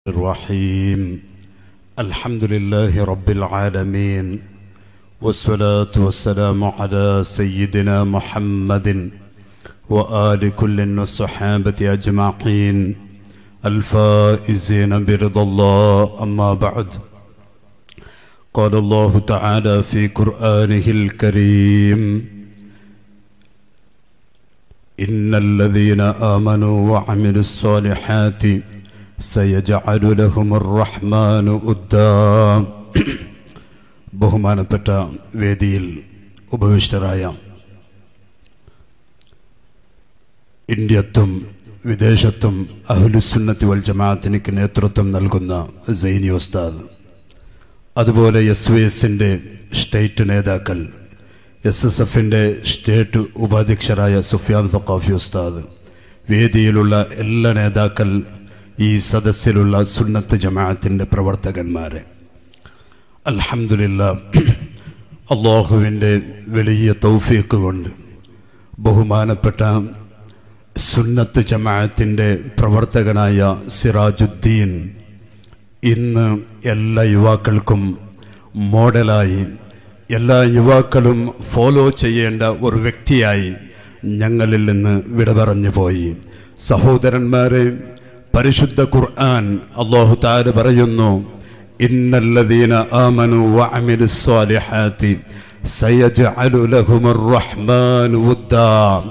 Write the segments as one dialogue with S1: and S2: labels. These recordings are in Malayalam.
S1: الرحيم الحمد لله رب العالمين والصلاة والسلام على سيدنا محمد وآل كل الصحابة أجمعين الفائزين برضا الله أما بعد قال الله تعالى في قرآنه الكريم إن الذين آمنوا وعملوا الصالحات سيجعل لهم الرحمن ودا ബഹുമാനപ്പെട്ട വേദിയിൽ ഉപവിഷ്ടരായ ഇന്ത്യത്തും വിദേശത്തും അഹ്ലുസുന്നത്തി വൽ ജമാഅത്തിനിക്ക് നേതൃത്വം നൽകുന്ന സൈനി ഉസ്താദ്, അതുപോലെ SYSന്റെ സ്റ്റേറ്റ് നേതാക്കൾ, SSFന്റെ സ്റ്റേറ്റ് ഉപാധ്യക്ഷരായ സുഫിയാൻ സഖാഫി ഉസ്താദ്, വേദിയിലുള്ള എല്ലാ നേതാക്കൾ, ഈ സദസ്സിലുള്ള സുന്നത്ത് ജമാഅത്തിൻ്റെ പ്രവർത്തകന്മാരെ, അൽഹംദുലില്ലാഹ് അല്ലാഹുവിൻ്റെ വലിയ തൗഫീഖ് കൊണ്ട് ബഹുമാനപ്പെട്ട സുന്നത്ത് ജമാഅത്തിൻ്റെ പ്രവർത്തകനായ സിറാജുദ്ദീൻ ഇന്ന് എല്ലാ യുവാക്കൾക്കും മോഡലായി, എല്ലാ യുവാക്കളും ഫോളോ ചെയ്യേണ്ട ഒരു വ്യക്തിയായി ഞങ്ങളിൽ നിന്ന് വിട പറഞ്ഞു പോയി. സഹോദരന്മാരെ, പരിശുദ്ധ ഖുർആൻ അല്ലാഹു തആല പറയുന്നു, ഇന്നല്ലദീന ആമനു വഅമിലുസ് സ്വാലിഹാത്തി സയജഅലു ലഹുമുർ റഹ്മാനു വദ്ദാ.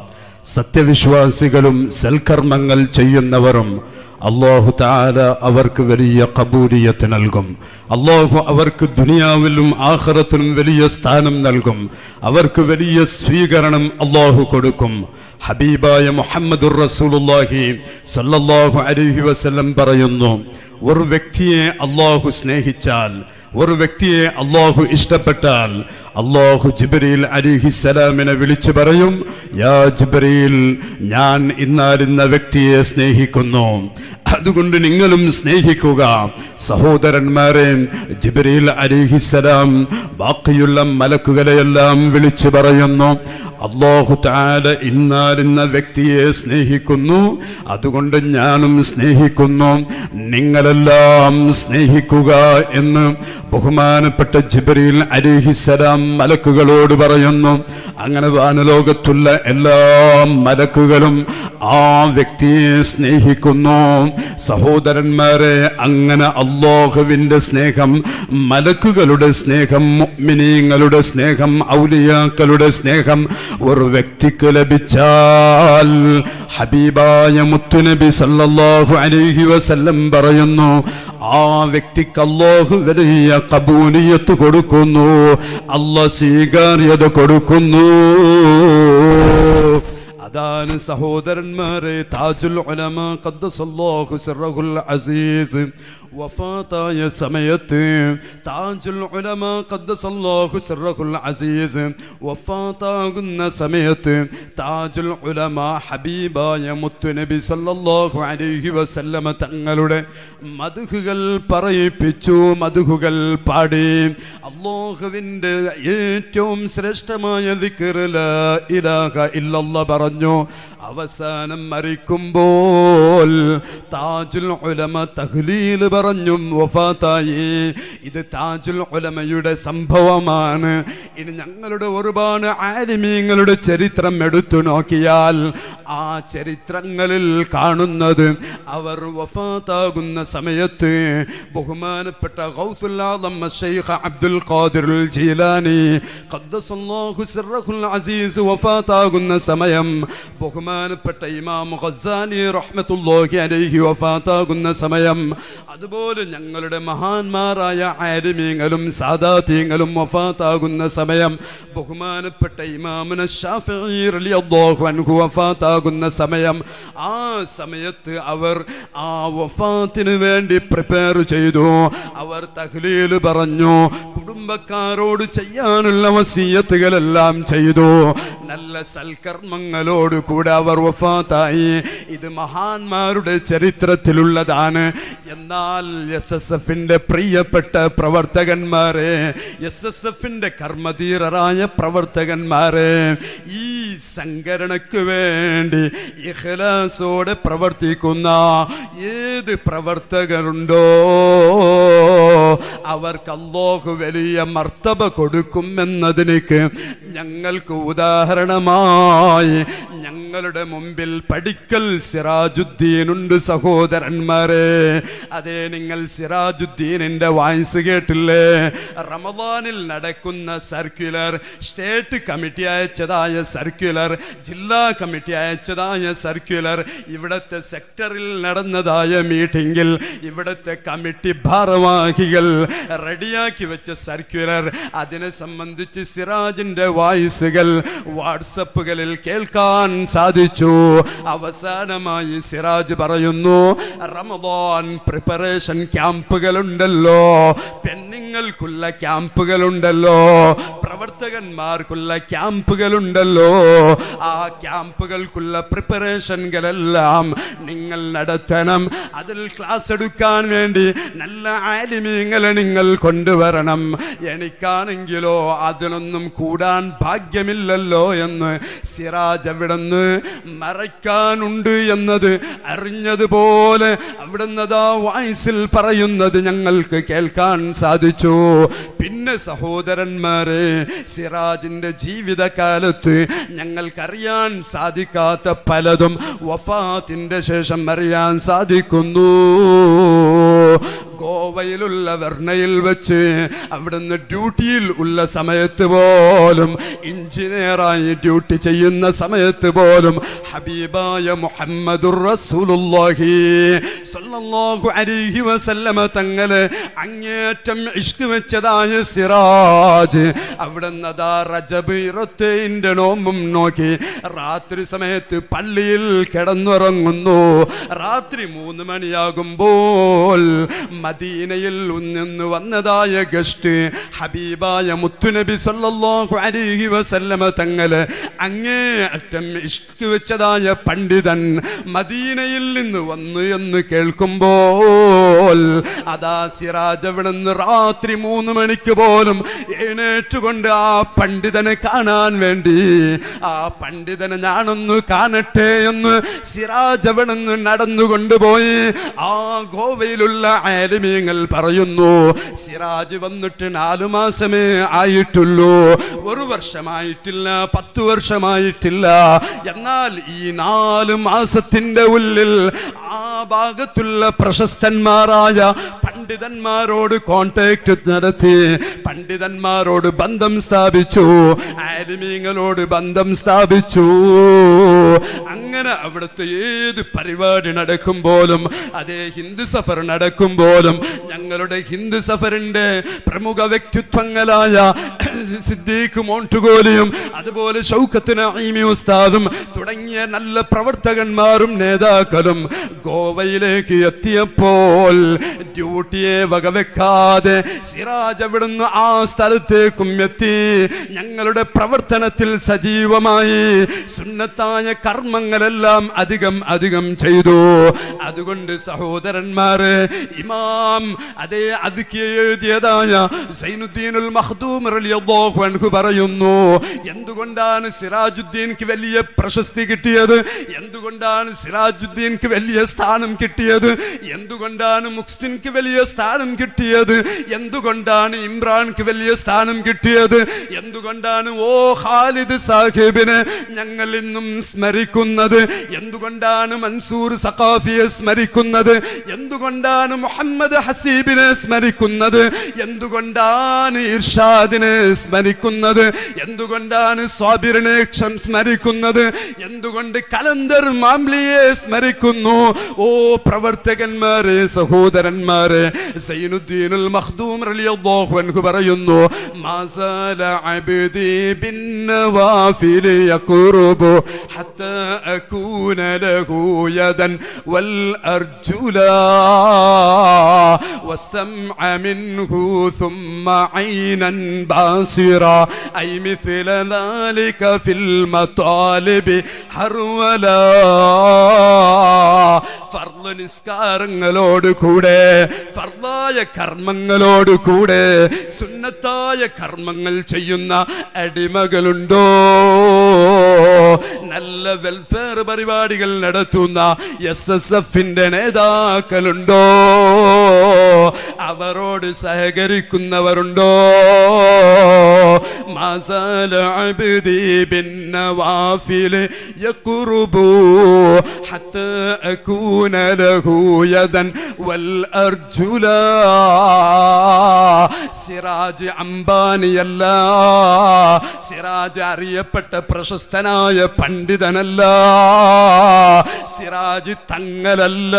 S1: സത്യവിശ്വാസികളും സൽക്കർമ്മങ്ങൾ ചെയ്യുന്നവരും അല്ലാഹു തആല അവർക്ക് വലിയ ഖബൂലിയത്ത് നൽകും. അല്ലാഹു അവർക്ക് ദുനിയാവിലും ആഖിറത്തിലും വലിയ സ്ഥാനം നൽകും. അവർക്ക് വലിയ സ്വീകരണം അല്ലാഹു കൊടുക്കും. ഹബീബായ മുഹമ്മദുർ റസൂലുള്ളാഹി സ്വല്ലല്ലാഹു അലൈഹി വസല്ലം പറയുന്നു, ഒരു വ്യക്തിയെ അല്ലാഹു സ്നേഹിച്ചാൽ, ഒരു വ്യക്തിയെ അല്ലാഹു ഇഷ്ടപ്പെട്ടാൽ, അല്ലാഹു ജിബ്രീൽ അലൈഹിസ്സലാമിനെ വിളിച്ചു പറയും, യാ ജിബ്രീൽ, ഞാൻ ഇന്നാലിന്ന വ്യക്തിയെ സ്നേഹിക്കുന്നു, അതുകൊണ്ട് നിങ്ങളും സ്നേഹിക്കുക. സഹോദരന്മാരെ, ജിബ്രീൽ അലൈഹിസ്സലാം ബാക്കിയുള്ള മലക്കുകളെയെല്ലാം വിളിച്ചു പറയുന്നു, അല്ലാഹു തആല ഇന്നാലിന്ന വ്യക്തിയെ സ്നേഹിക്കുന്നു, അതുകൊണ്ട് ഞാനും സ്നേഹിക്കുന്നു, നിങ്ങളെല്ലാം സ്നേഹിക്കുക എന്ന് ബഹുമാനപ്പെട്ട ജിബ്രീൽ അലൈഹിസ്സലാം മലക്കുകളോട് പറയുന്നു. അങ്ങനെ വാനലോകത്തുള്ള എല്ലാ മലക്കുകളും ആ വ്യക്തിയെ സ്നേഹിക്കുന്നു. സഹോദരന്മാരെ, അങ്ങനെ അല്ലാഹുവിൻ്റെ സ്നേഹം, മലക്കുകളുടെ സ്നേഹം, മുഅ്മിനീങ്ങളുടെ സ്നേഹം, ഔലിയാക്കളുടെ സ്നേഹം ഒരു വ്യക്തിക്ക് ലഭിച്ചാൽ, ഹബീബായ മുത്തുനബി സല്ലല്ലാഹു അലൈഹി വസല്ലം പറയുന്നു, ആ വ്യക്തിക്ക് അല്ലാഹു വലിയ ഖബൂലിയത്ത് കൊടുക്കുന്നു, അല്ലാഹു സ്വീകാര്യത കൊടുക്കുന്നു. അതാണ് സഹോദരന്മാരെ, താജുൽ ഉലമ ഖദ്ദസല്ലാഹു സിർറഹുൽ അസീസ് വഫാത്തായ സമയത്ത്, താജുൽ ഉലമ ഖദ്ദസല്ലാഹു സിർറഹുൽ അസീസ് വഫാത്താകുന്ന സമയത്ത്, താജുൽ ഉലമ ഹബീബായ മുത്തുനബി സല്ലല്ലാഹു അലൈഹി വസല്ലമ തങ്ങളുടെ മദ്ഹുകൾ പറയിപ്പിച്ചു, മദ്ഹുകൾ പാടി. അല്ലാഹുവിൻ്റെ ഏറ്റവും ശ്രേഷ്ഠമായ ദിക്ർ ലാ ഇലാഹ ഇല്ലല്ലാഹ് പറഞ്ഞു. അവസാനം മരിക്കുമ്പോൾ താജുൽ ഉലമ തഹ്ലീൽ പറഞ്ഞു വഫാത്തായി. ഇത് താജുൽ ഉലമയുടെ സംഭവമാണ്. ഇനി ഞങ്ങളുടെ ഒരുപാട് ആലിമീങ്ങളുടെ ചരിത്രം എടുത്തു നോക്കിയാൽ ആ ചരിത്രങ്ങളിൽ കാണുന്നത്, അവർ വഫാത്താകുന്ന സമയത്ത് ബഹുമാനപ്പെട്ട ഗൗസുൽ ആദം ശൈഖ് അബ്ദുൽ ഖാദിർ ജീലാനി ഖദ്ദസല്ലാഹു സിർറഹുൽ അസീസ് വഫാത്താകുന്ന സമയം, ബഹുമാനപ്പെട്ട ഇമാം ഖസാലി റഹ്മത്തുള്ളാഹി അലൈഹി വഫാത്താകുന്ന സമയം, അതുപോലെ ഞങ്ങളുടെ മഹാന്മാരായ ആലിമീങ്ങളും സാദാതീങ്ങളും വഫാത്താകുന്ന സമയം, ബഹുമാനപ്പെട്ട ഇമാമുന ശാഫിഈ റളിയല്ലാഹു അൻഹു വഫാത്താകുന്ന സമയം, ആ സമയത്ത് അവർ ആ വഫാത്തിന് വേണ്ടി പ്രിപ്പയർ ചെയ്തു. അവർ തഹ്ലീൽ പറഞ്ഞു, കുടുംബക്കാരോട് ചെയ്യാനുള്ള വസിയത്തുകളെല്ലാം ചെയ്തു, നല്ല സൽക്കർമ്മങ്ങളോ കൂടെ അവർ വഫാത്തായി. ഇത് മഹാന്മാരുടെ ചരിത്രത്തിലുള്ളതാണ്. എന്നാൽ SSFന്റെ പ്രിയപ്പെട്ട പ്രവർത്തകന്മാരെ, SSFന്റെ കർമ്മധീരരായ പ്രവർത്തകന്മാരെ, ഈ സംഘടനയ്ക്ക് വേണ്ടി ഇഖ്ലാസോടെ പ്രവർത്തിക്കുന്ന ഏത് പ്രവർത്തകരുണ്ടോ അവർക്ക് അല്ലാഹു വലിയ മർത്തബ കൊടുക്കുമെന്നതിലേക്ക് ഞങ്ങൾക്ക് ഉദാഹരണമായി ഞങ്ങളുടെ മുമ്പിൽ പടിക്കൽ സിറാജുദ്ദീനുണ്ട് സഹോദരന്മാരെ. അതേ, നിങ്ങൾ സിറാജുദ്ദീനിന്റെ വോയിസ് കേട്ടില്ലേ? റമദാനിൽ നടക്കുന്ന സർക്കുലർ, സ്റ്റേറ്റ് കമ്മിറ്റി അയച്ചതായ സർക്കുലർ, ജില്ലാ കമ്മിറ്റി അയച്ചതായ സർക്കുലർ, ഇവിടുത്തെ സെക്ടറിൽ നടന്നതായ മീറ്റിംഗിൽ ഇവിടുത്തെ കമ്മിറ്റി ഭാരവാഹികൾ റെഡിയാക്കി വെച്ച സർക്കുലർ, അതിനെ സംബന്ധിച്ച് സിറാജിന്റെ വോയിസുകൾ വാട്സപ്പുകളിൽ കേൾക്കാൻ സാധിച്ചു. അവസാനമായി സിറാജ് പറയുന്നു, റമദാൻ പ്രിപ്പറേഷൻ ക്യാമ്പുകളുണ്ടല്ലോ, പെണ്ണുങ്ങൾക്കുള്ള ക്യാമ്പുകളുണ്ടല്ലോ, പ്രവർത്തകന്മാർക്കുള്ള ക്യാമ്പുകളുണ്ടല്ലോ, ആ ക്യാമ്പുകൾക്കുള്ള പ്രിപ്പറേഷനുകളെല്ലാം നിങ്ങൾ നടത്തണം. അതിൽ ക്ലാസ് എടുക്കാൻ വേണ്ടി നല്ല ആലിമീങ്ങളെ നിങ്ങൾ കൊണ്ടുവരണം. എനിക്കാണെങ്കിലോ അതിനൊന്നും കൂടാൻ ഭാഗ്യമില്ലല്ലോ എന്ന് സിറാജ് അവിടുന്ന് മറയ്ക്കാനുണ്ട് എന്നത് അറിഞ്ഞതുപോലെ അവിടുന്ന് വോയിസിൽ പറയുന്നത് ഞങ്ങൾക്ക് കേൾക്കാൻ സാധിച്ചു. പിന്നെ സഹോദരന്മാരെ, സിറാജിന്റെ ജീവിതകാലത്ത് ഞങ്ങൾക്കറിയാൻ സാധിക്കാത്ത പലതും വഫാത്തിന്റെ ശേഷം അറിയാൻ സാധിക്കുന്നു. ഗോവയിലുള്ള വെർണയിൽ വെച്ച് അവിടുന്ന് ഡ്യൂട്ടിയിൽ ഉള്ള സമയത്ത് പോലും, എഞ്ചിനീയറായി ഡ്യൂട്ടി ചെയ്യുന്ന സമയത്ത് പോലും ഹബീബായ മുഹമ്മദുർ റസൂലുള്ളാഹി സ്വല്ലല്ലാഹു അലൈഹി വസല്ലമ തങ്ങളെ അങ്ങേറ്റം ഇഷ്ക് വെച്ചതായ സിറാജ് അവിടുന്ന് റജബ് 27 നോമ്പും നോക്കി രാത്രി സമയത്ത് പള്ളിയിൽ കിടന്നുറങ്ങുന്നു. രാത്രി 3 മണിയാകുമ്പോൾ മദീനയിൽ നിന്ന് വന്നതായ ഗസ്റ്റ് ഹബീബായ മുത്തുനബി സല്ലല്ലാഹു അലൈഹി വസല്ലമ തങ്ങളെ അങ്ങേയറ്റം ഇഷ്ക് വെച്ചതായ പണ്ഡിതൻ മദീനയിൽ നിന്ന് വന്നു എന്ന് കേൾക്കുമ്പോൾ അതാ സിറാജ് അവിടുന്ന് രാത്രി 3 മണിക്ക് പോലും എഴുന്നേറ്റുകൊണ്ട് ആ പണ്ഡിതനെ കാണാൻ വേണ്ടി, ആ പണ്ഡിതനെ ഞാനൊന്ന് കാണട്ടെ എന്ന് സിറാജ് അവിടുന്ന് നടന്നുകൊണ്ടുപോയി. ആ ഗോവയിലുള്ള ആലിമീങ്ങൾ പറയുന്നു, സിറാജ് വന്നിട്ട് 4 മാസമേ ആയിട്ടുള്ളൂ, 1 വർഷമായിട്ടില്ല, 10 വർഷമായിട്ടില്ല. എന്നാൽ ഈ 4 മാസത്തിന്റെ ഉള്ളിൽ ആ ഭാഗത്തുള്ള പ്രശസ്തന്മാരായ പണ്ഡിതന്മാരോട് കോണ്ടാക്ട് നടത്തി, പണ്ഡിതന്മാരോട് ബന്ധം സ്ഥാപിച്ചു, ആലിമീങ്ങളോട് ബന്ധം സ്ഥാപിച്ചു. അങ്ങനെ അവിടുത്തെ ഏത് പരിപാടി നടക്കുമ്പോഴും, അതേ ഹിന്ദു സഫർ നടക്കുമ്പോഴും, ഞങ്ങളുടെ ഹിന്ദു സഫറിന്റെ പ്രമുഖ വ്യക്തിത്വങ്ങളായ സിദ്ദീഖ് മോണ്ടുഗോലിയും അതുപോലെ ഷൗക്കത്ത് നഈമി ഉസ്താദും തുടങ്ങിയ നല്ല പ്രവർത്തകന്മാരും നേതാക്കളും ഗോവയിലേക്ക് എത്തിയപ്പോൾ ഡ്യൂട്ടിയെ വകവെക്കാതെ സിറാജ് അവിടുന്ന് ആ സ്ഥലത്തേക്കും എത്തി. ഞങ്ങളുടെ പ്രവർത്തനത്തിൽ സജീവമായി സുന്നത്തായ കർമ്മങ്ങളെല്ലാം അധികം ചെയ്തു. അതുകൊണ്ട് സഹോദരന്മാരെ, ഇമാം അതേ അദ്കിയ എഴുതിയതായ സൈനുദ്ദീനുൽ മഖ്ദൂം റളിയല്ലാഹു അൻഹു പറയുന്നു, എന്തുകൊണ്ടാണ് സിറാജുദ്ദീൻക്ക് വലിയ പ്രശസ്തി കിട്ടിയത്, എന്തുകൊണ്ടാണ് സിറാജുദ്ദീൻക്ക് വലിയ സ്ഥാനം കിട്ടിയത്, എന്തുകൊണ്ടാണ് മുഹ്സിൻക്ക് വലിയ സ്ഥാനം കിട്ടിയത്, എന്തുകൊണ്ടാണ് ഇമ്രാൻക്ക് വലിയ സ്ഥാനം കിട്ടിയത്, എന്തുകൊണ്ടാണ് ഓ ഖാലിദ് സാഹിബിനെ ഞങ്ങൾ ഇന്നും സ്മരിക്കുന്നത്, എന്തുകൊണ്ടാണ് മൻസൂർ സഖാഫിയെ സ്മരിക്കുന്നത്, എന്തുകൊണ്ടാണ് മുഹമ്മദ് ഹസീബിനെ സ്മരിക്കുന്നത്, എന്തുകൊണ്ടാണ് ഇർഷാദിനെ സ്മരിക്കുന്നത്, എന്തുകൊണ്ടാണ് സ്വാബിറിനെ സ്മരിക്കുന്നത്, എന്തുകൊണ്ട് കലന്തർ മാംലിയെ സ്മരിക്കുന്നു? ഓ പ്രവർത്തകന്മാരെ, സഹോദരന്മാരെ, സൈനുദ്ദീനുൽ മഖ്ദൂം റളിയല്ലാഹു അൻഹു പറയുന്നു, മാസാല അബ്ദി ബിന്നവാഫിൽ യഖറുബു ഹത്താ അകൂന ലഹു യദൻ വൽ അർജുലാ والسمع منه ثم عينا باصرا أي مثل ذلك في المطالب حرولا ഫർള് നിസ്കാരങ്ങളോട് കൂടെ ഫർളായ കർമ്മങ്ങളോട് കൂടെ സുന്നത്തായ കർമ്മങ്ങൾ ചെയ്യുന്ന അടിമകളുണ്ടോ? നല്ല വെൽഫെയർ പരിപാടികൾ നടത്തുന്ന SSFന്റെ നേതാക്കളുണ്ടോ? അവരോട് സഹകരിക്കുന്നവരുണ്ടോ? മാസാല അബ്ദി ബിന്നവാഫിൽ യഖ്റുബു ഹത്താ അകൂന ലഹു യദൻ വൽ അർജുല. സിറാജ് അംബാനിയല്ല, സിറാജ് അറിയപ്പെട്ട പ്രശസ്തനായ പണ്ഡിതനല്ല, സിറാജ് തങ്ങളല്ല.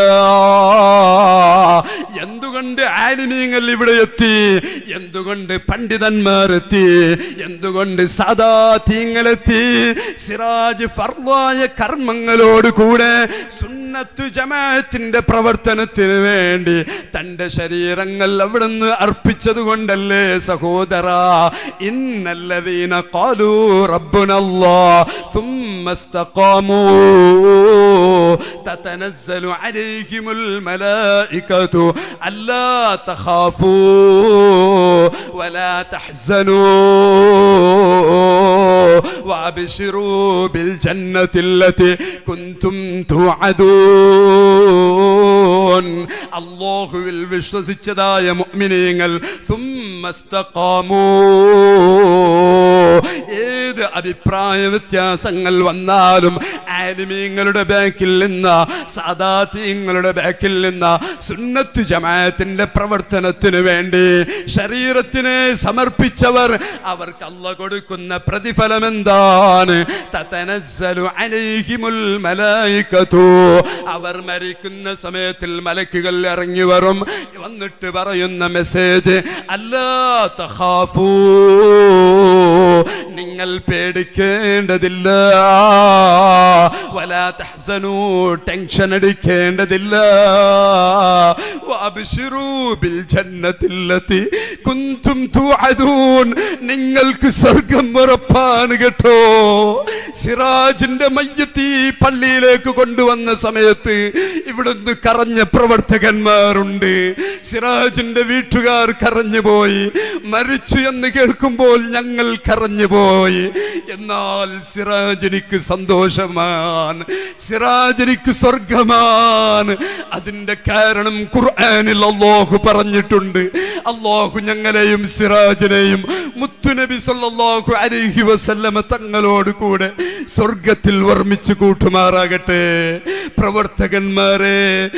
S1: എന്തുകൊണ്ട് ആലിമീങ്ങൾ ഇവിടെ എത്തി? എന്തുകൊണ്ട് പണ്ഡിതന്മാർ എത്തി? എന്തുകൊണ്ട് സാദാതീങ്ങളെത്തി? സിറാജ് ഫർളായ കർമ്മങ്ങളോട് കൂടെ സുന്നത്തു ജമാഅത്തിന്റെ പ്രവർത്തനത്തിന് വേണ്ടി തന്റെ ശരീരങ്ങൾ അവിടുന്ന് അർപ്പിച്ചത് കൊണ്ടല്ലേ സഹോദരാ. ഇന്നല്ലദീന ഖാലൂ റബ്ബുനല്ലാഹ് ثم استقاموا تتنزل عليهم الملائكة ألا تخافوا ولا تحزنوا وأبشروا بالجنة التي كنتم توعدون. അല്ലാഹുവിൽ വിശ്വസിച്ചതായ മുഅ്മിനീങ്ങൾ ثم استقاموا ഏത് അഭിപ്രായ വ്യത്യാസങ്ങൾ വന്നാലും ആലിമീങ്ങളുടെ ബാക്കിൽ നിന്ന് സാദാതീങ്ങളുടെ ബാക്കിൽ നിന്ന് സുന്നത്ത് ജമാഅത്തിന്റെ പ്രവർത്തനത്തിന് വേണ്ടി ശരീരത്തിനെ സമർപ്പിച്ചവർ അവർക്ക് അല്ലാഹു കൊടുക്കുന്ന പ്രതിഫലം എന്താണ്? തതനസ്സലു അലൈഹിമുൽ മലായികതു. അവർ മരിക്കുന്ന സമയത്തിൽ മലക്കുകൾ ഇറങ്ങി വരും. വന്നിട്ട് പറയുന്ന മെസ്സേജ് അല്ലാ തഖാഫൂ, നിങ്ങൾ പേടിക്കേണ്ടതില്ല, വലാ തഹ്സനൂ, ടെൻഷൻ അടിക്കേണ്ടതില്ല, വഅബ്ശിറൂ ബിൽ ജന്നത്തില്ലതി കുൻതും തുഅദൂൻ, നിങ്ങൾക്ക് സ്വർഗ്ഗം ഉറപ്പാണ് കേട്ടോ. സിറാജിന്റെ മയ്യത്ത് പള്ളിയിലേക്ക് കൊണ്ടുവന്ന സമയത്ത് ഇവിടുന്ന് കരഞ്ഞ പ്രവർത്തകന്മാരുണ്ട്. സിറാജിന്റെ വീട്ടുകാർ കരഞ്ഞുപോയി. മരിച്ചു എന്ന് കേൾക്കുമ്പോൾ ഞങ്ങൾ കരഞ്ഞുപോയി. എന്നാൽ സിറാജിനിക്ക് സന്തോഷമാണ്, സിറാജിനിക്ക് സ്വർഗമാണ്. അതിന്റെ കാരണം ഖുർആനിൽ അല്ലാഹു പറഞ്ഞിട്ടുണ്ട്. അല്ലാഹു ഞങ്ങളെയും സിറാജിനെയും മുത്തുനബി സല്ലല്ലാഹു അലൈഹി വസല്ലമ തങ്ങളോട് കൂടെ സ്വർഗത്തിൽ വർമ്മിച്ചു കൂട്ടുമാറാകട്ടെ. പ്രവർത്തകന്മാരെ,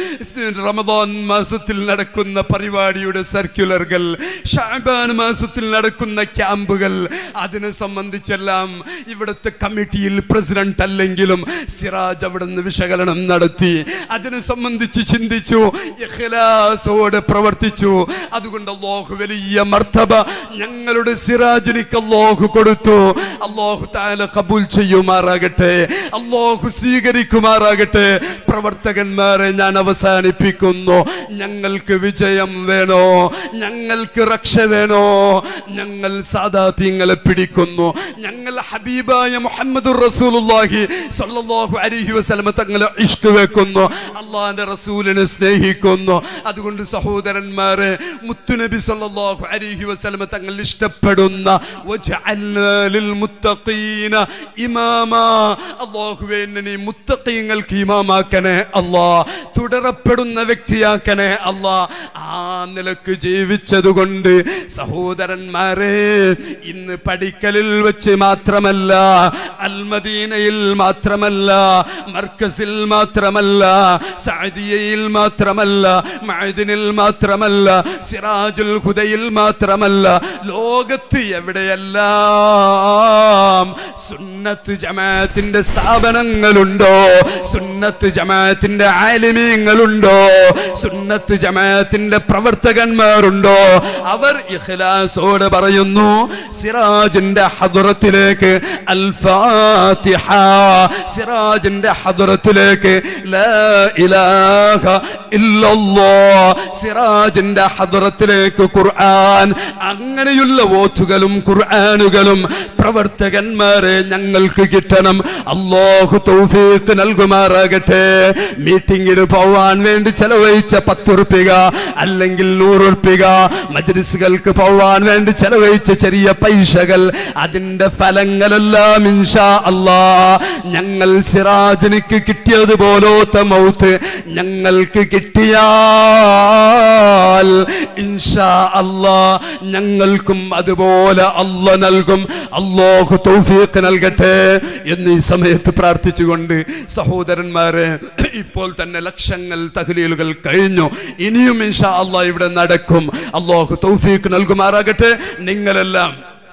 S1: റമദാൻ മാസത്തിൽ നടക്കുന്ന പരിപാടിയുടെ സർക്കുലറുകൾ, ശഅബാൻ മാസത്തിൽ നടക്കുന്ന ക്യാമ്പുകൾ, അതിനെ സംബന്ധിച്ചെല്ലാം ഇവിടുത്തെ കമ്മിറ്റിയിൽ പ്രസിഡന്റ് അല്ലെങ്കിലും സിറാജ് അവിടുന്ന് വിശകലനം നടത്തി. അതിനെ സംബന്ധിച്ച് ചിന്തിച്ചു, ഇഖ്ലാസോടെ പ്രവർത്തിച്ചു. അതുകൊണ്ട് അല്ലാഹു വലിയ മർത്തബ ഞങ്ങളുടെ സിറാജിനിക്ക് അല്ലാഹു കൊടുത്തു. അല്ലാഹു തആല ഖബൂൽ ചെയ്യുമാറാകട്ടെ, അല്ലാഹു സ്വീകരിക്കുമാറാകട്ടെ. പ്രവർത്തകന്മാരെ, ഞാൻ അവസാനിപ്പിക്കുന്നു. ഞങ്ങൾക്ക് വിജയം വേണോ? ഞങ്ങൾക്ക് രക്ഷ വേണോ? ഞങ്ങൾ സാദാതീങ്ങളെ പിടിക്കുന്നു. ഞങ്ങൾ ഹബീബായ മുഹമ്മദുർ റസൂലുള്ളാഹി സ്വല്ലല്ലാഹു അലൈഹി വസല്ലം തങ്ങളെ ഇഷ്ക് വെക്കുന്നു, അല്ലാഹുവിന്റെ റസൂലിനെ സ്നേഹിക്കുന്നു. അതുകൊണ്ട് സഹോദരന്മാരെ, മുത്തുനബി സ്വല്ലല്ലാഹു അലൈഹി വസല്ലം തങ്ങൾ ഇഷ്ടപ്പെടുന്ന വജഅൽനാ ലിൽ മുത്തഖീന ഇമാമാ, അല്ലാഹുവേ എന്നെ മുത്തഖീങ്ങൾക്ക് ഇമാമാക്കണേ അല്ലാഹ്, തുടരപ്പെടുന്ന വ്യക്തിയാക്കണേ അല്ലാഹ്. ആ നിലക്ക് ജീവിച്ചതുകൊണ്ട് സഹോദരന്മാരെ, ഇന്ന് പഠിക്കലിൽ വെച്ച് മാത്രമല്ല, അൽമദീനയിൽ മാത്രമല്ല, മർക്കസിൽ മാത്രമല്ല, സഅദിയയിൽ മാത്രമല്ല, മഅദിനിൽ മാത്രമല്ല, സിറാജുൽ ഹുദയിൽ മാത്രമല്ല, ലോകത്ത് എവിടെയെല്ലാം സുന്നത്ത് ജമാഅത്തിന്റെ സ്ഥാപനങ്ങളുണ്ടോ, സുന്നത്ത് ജമാഅത്തിന്റെ ആലിമീങ്ങളുണ്ടോ, സുന്നത്ത് ജമാഅത്തിന്റെ പ്രവർത്തകന്മാരുണ്ടോ, അവർ ഇഖ്ലാസോടെ പറയുന്നു സിറാജിന്റെ ഹദ്റത്തിലേക്ക് അൽ ഫാത്തിഹ സിറാജിന്റെ ഹദ്റത്തിലേക്ക് ലാ ഇലാഹ ഇല്ലല്ലാഹ് സിറാജിന്റെ ഹദ്റത്തിലേക്ക് ഖുർആൻ അങ്ങനെയുള്ള വോച്ചുകളും ഖുർആനുകളും പ്രവർത്തകന്മാരെ ഞങ്ങൾക്ക് കിട്ടണം അല്ലാഹു തൗഫീഖ് നൽകുമാറാകട്ടെ മീറ്റിംഗിന് പോവാൻ വേണ്ടി ചെലവഴിച്ച 10 രൂപ അല്ലെങ്കിൽ 100 രൂപ മജ്ലിസുകൾക്ക് പോവാൻ വേണ്ടി ചെലവഴിച്ച ചെറിയ പൈസകൾ അതിന്റെ ഫലങ്ങളെല്ലാം ഇൻഷാ അല്ലാഹ് ഞങ്ങൾ സിറാജിനിക്ക് കിട്ടിയതുപോലത്തെ മൗത്ത് ഞങ്ങൾക്ക് കിട്ടിയാൽ ഇൻഷാ അല്ലാഹ് ഞങ്ങൾക്കും അതുപോലെ അല്ലാഹ് നൽകും അല്ലാഹു തൗഫീഖ് നൽകട്ടെ എന്ന് ഈ സമയത്ത് പ്രാർത്ഥിച്ചുകൊണ്ട് സഹോദരന്മാരെ ഇപ്പോൾ തന്നെ ലക്ഷങ്ങൾ തഹ്ലീലുകൾ കഴിഞ്ഞു ഇനിയും ഇൻഷാ അല്ലാഹ് ഇവിടെ നടക്കും അല്ലാഹു തൗഫീഖ് നൽകുമാറാകട്ടെ നിങ്ങളെല്ലാം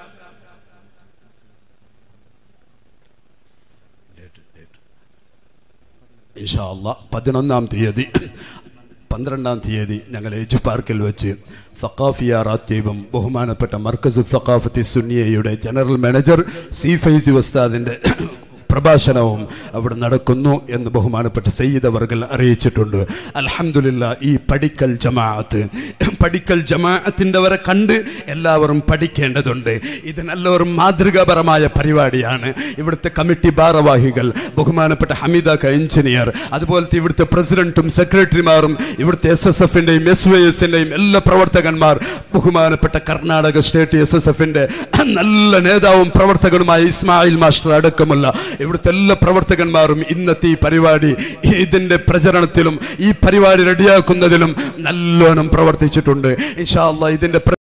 S1: ഇൻഷാ അല്ലാഹ് 11-ാം തീയതി 12-ാം തീയതി ഞങ്ങൾ എജ് പാർക്കിൽ വെച്ച് സഖാഫിയ റാത്തീബും ബഹുമാനപ്പെട്ട മർക്കസ് സഖാഫത്തി സുന്നിയയുടെ ജനറൽ മാനേജർ സി ഫൈസി ഉസ്താദിന്റെ പ്രഭാഷണവും അവിടെ നടക്കുന്നു എന്ന് ബഹുമാനപ്പെട്ട സയ്യിദ് അവർകൾ അറിയിച്ചിട്ടുണ്ട് അൽഹംദുലില്ലാഹ് ഈ പഠിക്കൽ ജമാഅത്തിന്റെ വരെ കണ്ട് എല്ലാവരും പഠിക്കേണ്ടതുണ്ട് ഇത് നല്ലൊരു മാതൃകാപരമായ പരിപാടിയാണ് ഇവിടുത്തെ കമ്മിറ്റി ഭാരവാഹികൾ ബഹുമാനപ്പെട്ട ഹമീദ എഞ്ചിനീയർ അതുപോലത്തെ ഇവിടുത്തെ പ്രസിഡന്റും സെക്രട്ടറിമാരും ഇവിടുത്തെ SSFന്റെയും SYSന്റെയും എല്ലാ പ്രവർത്തകന്മാർ ബഹുമാനപ്പെട്ട കർണാടക സ്റ്റേറ്റ് SSFന്റെ നല്ല നേതാവും പ്രവർത്തകനുമായ ഇസ്മായിൽ മാസ്റ്റർ അടക്കമുള്ള ഇവിടുത്തെ എല്ലാ പ്രവർത്തകന്മാരും ഇന്നത്തെ ഈ പരിപാടി ഇതിന്റെ പ്രചരണത്തിലും ഈ പരിപാടി റെഡിയാക്കുന്നതിലും നല്ലോണം പ്രവർത്തിച്ചിട്ടുണ്ട് ഇൻഷാ അല്ലാഹ് ഇതിന്റെ